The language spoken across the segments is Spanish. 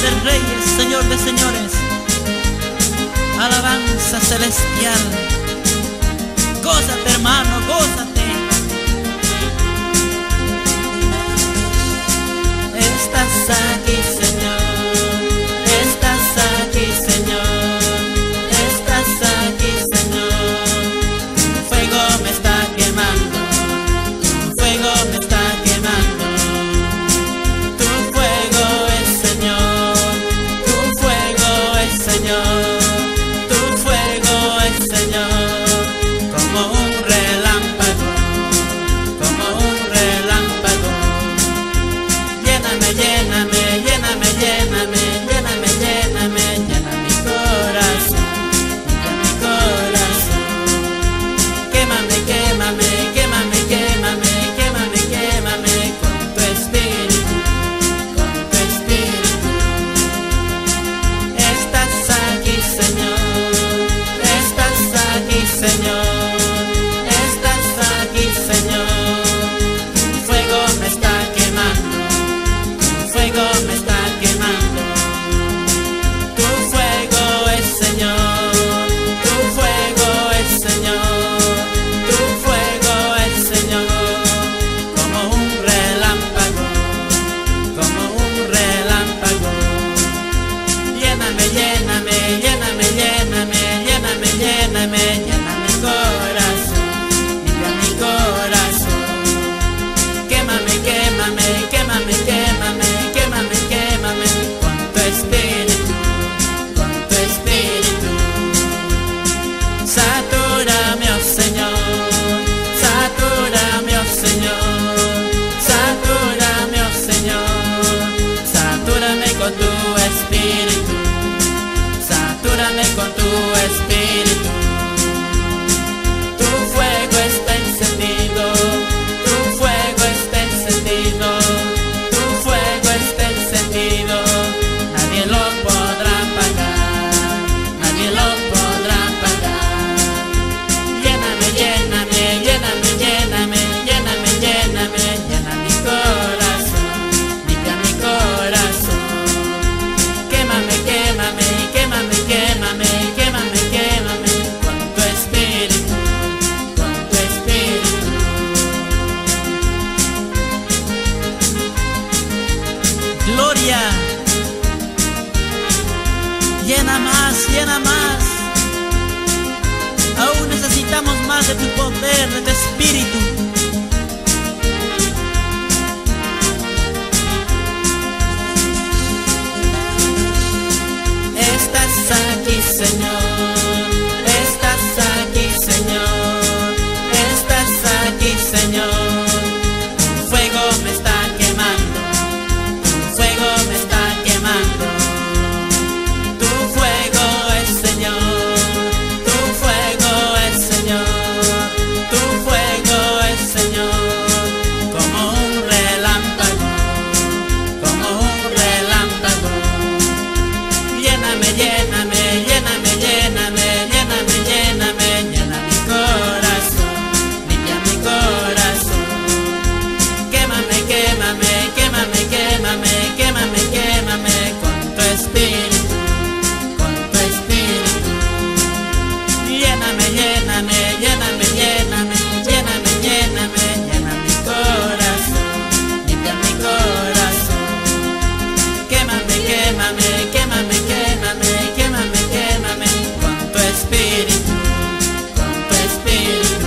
de reyes, Señor de señores, alabanza celestial. Gózate, hermano, gózate. Estás aquí, Señor, estás aquí, Señor, estás aquí, Señor. Tu fuego me está quemando, tu fuego me está quemando. Tu fuego es, Señor, tu fuego es, Señor, tu fuego es, Señor, como un relámpago, como un relámpago. Lléname, lléname, lléname, lléname, lléname, lléname, llena mi corazón, llena mi corazón. Quémame, quémame, quémame, quémame, quémame, quémame con tu espíritu, con tu espíritu. Estás aquí, Señor, estás aquí, Señor, estás aquí, Señor. Tu fuego me está quemando, tu fuego me está quemando. Tu fuego es, Señor, tu fuego es, Señor, tu fuego es, Señor, como un relámpago, como un relámpago. Lléname, lléname, lléname, lléname, lléname, lléname, llena mi corazón, limpia mi corazón. Quémame, quémame, quémame, quémame, quémame, quémame con tu espíritu, con tu espíritu. Satúrame, oh Señor, satúrame, oh Señor, satúrame, oh Señor, satúrame con tu espíritu, satúrame con tu espíritu. Tu fuego está encendido, tu fuego está encendido, tu fuego está encendido. Nadie lo podrá apagar, nadie lo podrá apagar. Lléname, lléname, lléname, lléname, lléname, lléname, llena mi corazón, limpia mi corazón. Quémame, quémame, quémame, quémame, quémame, quémame con tu espíritu, con tu espíritu. Gloria, llena más, llena más. Aún necesitamos más de tu poder, de tu espíritu. Estás aquí, Señor, estás aquí, Señor, estás aquí, Señor. Tu fuego me está quemando, tu fuego me está quemando. Tu fuego es, Señor, tu fuego es, Señor, tu fuego es, Señor, como un relámpago, como un relámpago. Lléname, lléname, lléname, lléname, lléname, lléname, llena mi corazón, limpia mi corazón. Quémame, quémame, quémame, quémame, quémame, quémame con tu espíritu, con tu espíritu. Lléname, lléname, lléname, lléname, lléname, lléname, llena mi corazón, limpia mi corazón. Quémame, quémame, quémame, quémame, quémame, quémame con tu espíritu, con tu espíritu.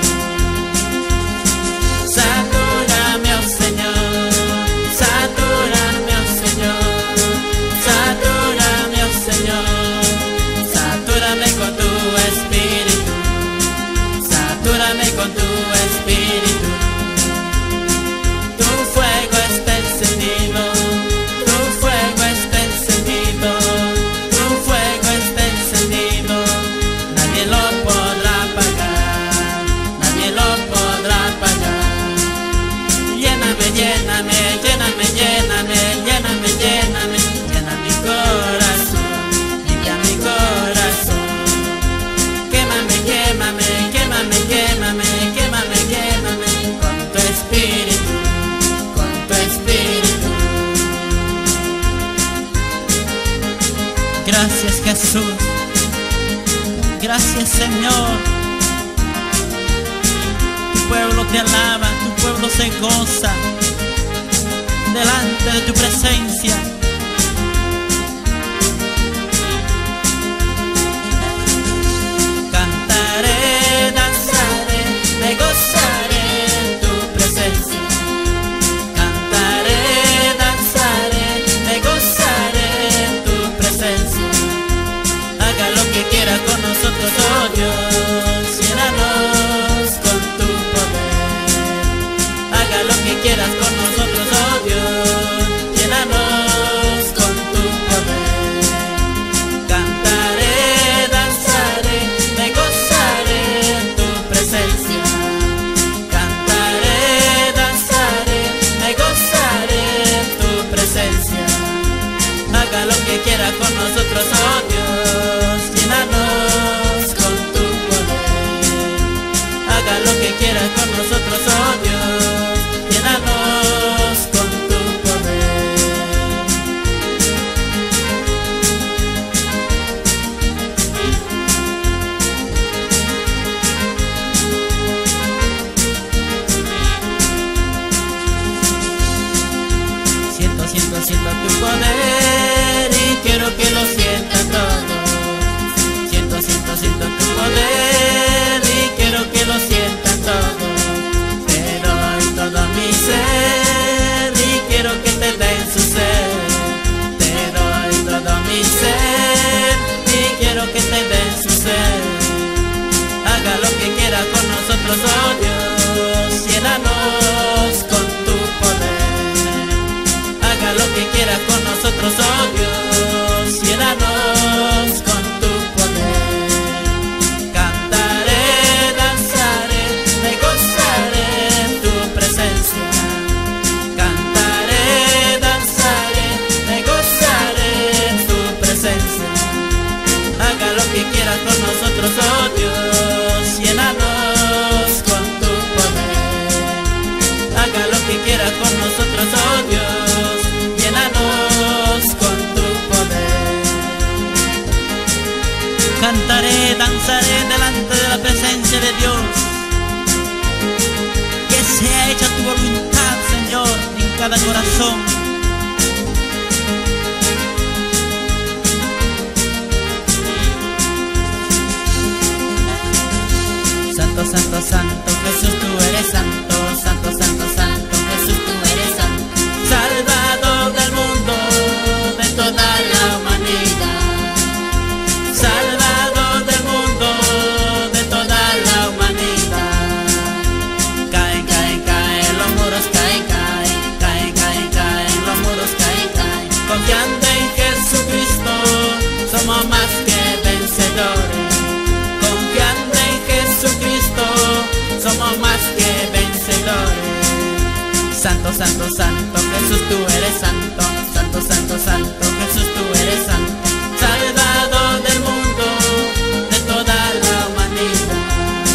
Satúrame, oh Señor, satúrame, oh Señor, satúrame, oh Señor, satúrame con tu espíritu, satúrame con tu espíritu. Tu fuego está encendido, tu fuego está encendido, tu fuego está encendido. Nadie lo podrá apagar, nadie lo podrá apagar. Lléname, lléname, lléname, lléname, lléname, lléname, llena mi corazón, limpia mi corazón. Quémame, quémame, quémame, quémame, quémame, te alaba, tu pueblo se goza delante de tu presencia. Cantaré, danzaré, me gozaré en tu presencia. Cantaré, danzaré, me gozaré en tu presencia. Haga lo que quiera con nosotros, oh Dios, llénanos con tu poder. Haga lo que quieras con nosotros, oh Dios, llénanos con tu poder. Cantaré, danzaré, me gozaré en tu presencia. Cantaré, danzaré, me gozaré en tu presencia. Haga lo que quiera con nosotros, oh Dios, llénanos con tu poder. Haga lo que quiera con nosotros, oh Dios, llénanos con tu poder. Siento tu poder y quiero que lo sientan todos. Siento tu poder y quiero que lo sientan todos. Te doy todo mi ser y quiero que te den su ser. Te doy todo mi ser y quiero que te den su ser. Haga lo que quiera con nosotros, oh Dios, llénanos con tu poder. Haga lo que quiera con nosotros, oh Dios, llénanos con tu poder. Cantaré, danzaré, me gozaré en tu presencia. Cantaré, danzaré, me gozaré en tu presencia. Haga lo que quiera con nosotros, oh Dios, llénanos con tu poder. Haga lo que quiera con nosotros, oh Dios, llénanos con tu poder. Cantaré, danzaré delante de la presencia de Dios. Que sea hecha tu voluntad, Señor, en cada corazón. Santo, santo, santo, Jesús, tú eres santo. Santo, santo, santo, Jesús, tú eres santo. Salvador del mundo, de toda la humanidad. Salvador del mundo, de toda la humanidad. Caen, caen, caen, los muros caen, caen. Caen, caen, caen, los muros caen, caen. Confiando en Jesucristo, somos más que vencedores. Confiando en Jesucristo, somos más que vencedores. Santo, santo, santo, Jesús, tú eres santo. Santo, santo, santo, Jesús, tú eres santo. Salvador del mundo, de toda la humanidad.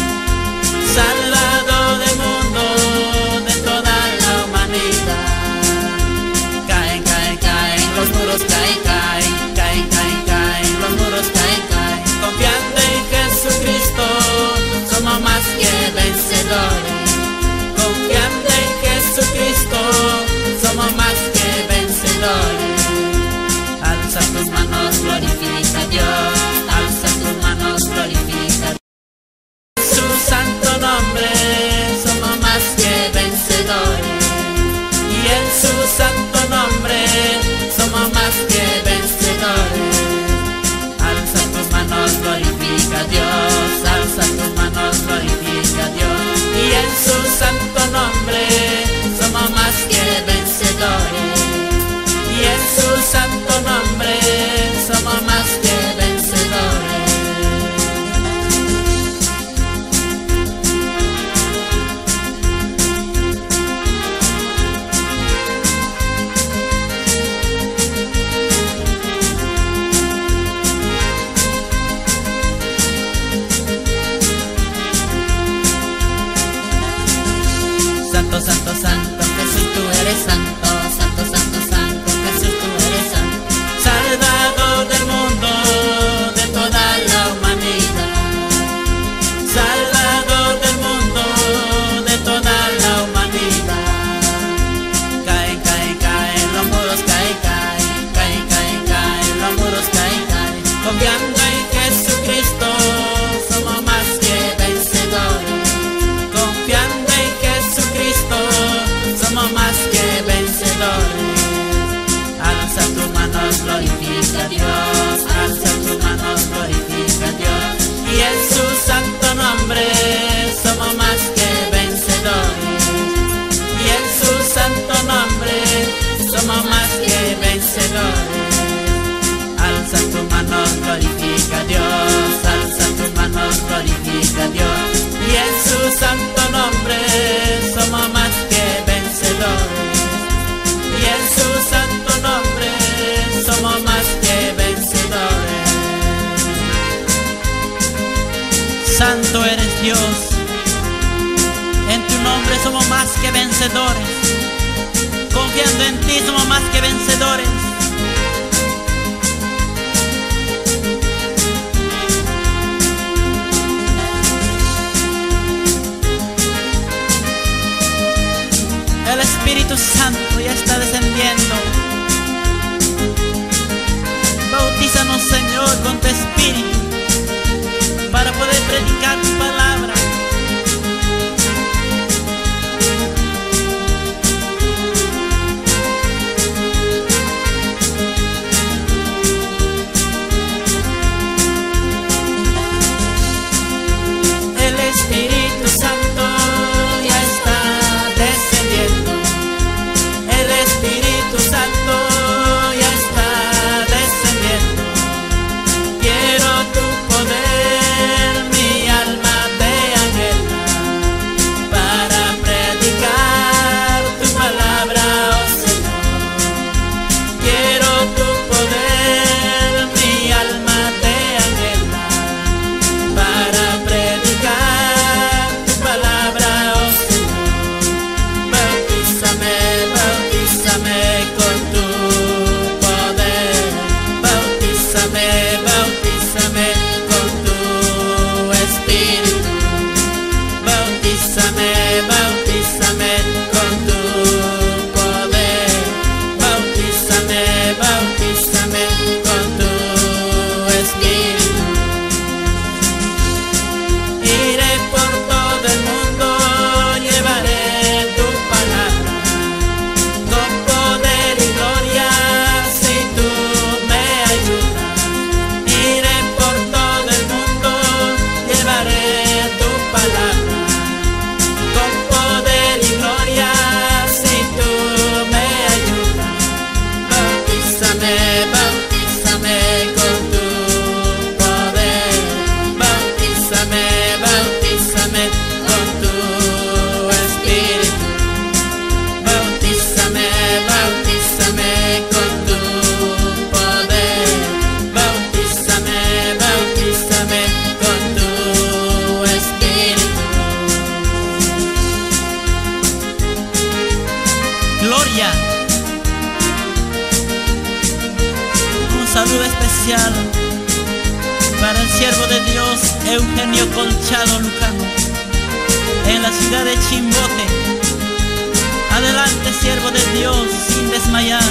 Salvador del mundo, de toda la humanidad. Caen, caen, caen, los muros caen, caen. Caen, caen, caen, los muros caen, caen. Confiando en Jesucristo, somos más que vencedores. Confiando en Jesucristo, somos más que vencedores. Alza tus manos, glorifica a Dios. Alza tus manos, glorifica a Dios. En su santo nombre somos más que vencedores. Y en su santo nombre somos más que vencedores. Alza tus manos, glorifica a Dios. Alza tus manos, glorifica a Dios. Y en su santo nombre somos más que vencedores. Y en su santo nombre somos más que vencedores. Santo, santo, santo, Jesús, tú eres santo. Santo, santo, santo, Jesús, tú eres santo. Salvador del mundo, de toda la humanidad. Salvador del mundo, de toda nombre somos más que vencedores. Confiando en ti somos más que vencedores. El Espíritu Santo ya está descendiendo. Bautízanos, Señor, con tu Espíritu para poder predicar tu palabra. El Espíritu Santo ya está descendiendo. El Espíritu Santo ya está descendiendo. Quiero tu poder, mi alma te anhela, para predicar tu palabra, oh Señor. Quiero tu poder, mi alma te anhela, para predicar tu palabra, oh Señor. Bautízame, bautízame con tu poder. Bautízame, bautízame con tu Espíritu. Bautízame, bautízame con tu poder. Bautízame, bautízame con tu Espíritu. Iré por todo el mundo, llevaré tu palabra con poder y gloria, si tú me ayudas. Iré por todo el mundo, llevaré tu palabra con poder y gloria, si tú me ayudas. Bautízame, bautízame con tu poder. Bautízame, bautízame con tu Espíritu. Bautízame, bautízame con tu poder. Bautízame, bautízame con tu Espíritu. Gloria. Un saludo especial para el siervo de Dios Eugenio Colchado Lucano, en la ciudad de Chimbote. Adelante, siervo de Dios, sin desmayar.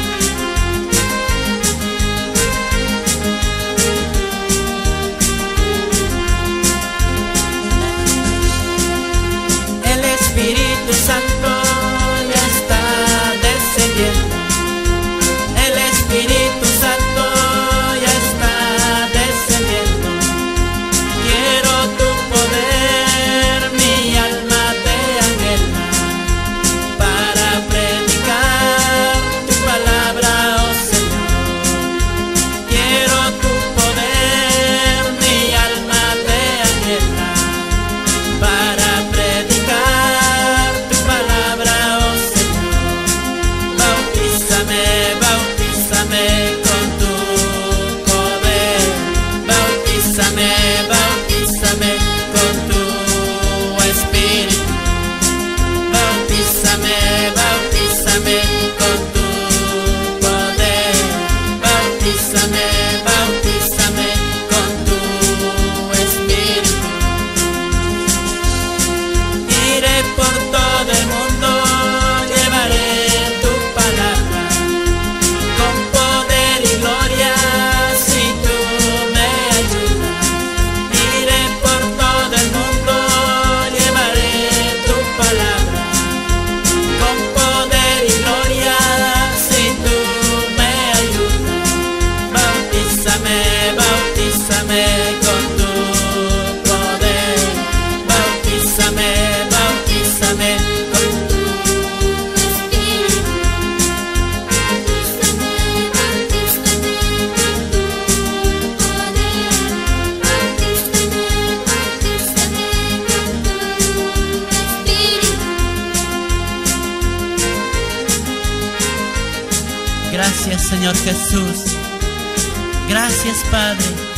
El Espíritu Santo ya está descendiendo. El Espíritu Santo ya está descendiendo. Quiero tu poder, mi alma te anhela, para predicar tu palabra, oh Señor. Quiero tu poder, mi alma te anhela, para predicar tu palabra, oh Señor. Bautízame, bautízame con tu poder. Bautízame, bautízame con tu Espíritu. Bautízame, bautízame con tu poder. Bautízame, bautízame con tu Espíritu. Iré por todo el mundo, llevaré tu palabra con poder y gloria, si tú me ayudas. Iré por todo el mundo, llevaré tu palabra con poder y gloria, si tú me ayudas. Bautízame, bautízame con tu poder. Bautízame, bautízame con tu Espíritu. Bautízame, bautízame con tu poder. Bautízame, bautízame con tu Espíritu. Gracias, Señor Jesús. Gracias, Padre.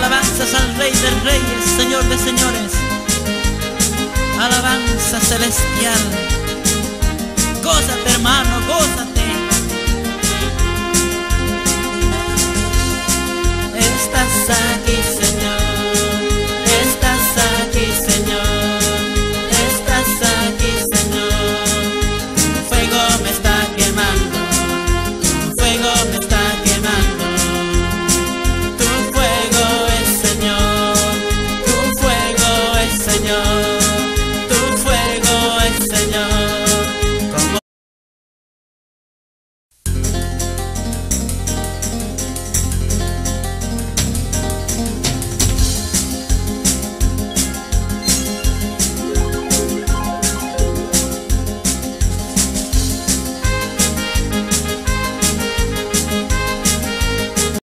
Alabanzas al Rey de Reyes, Señor de Señores. Alabanza celestial. Gózate, hermano, gózate.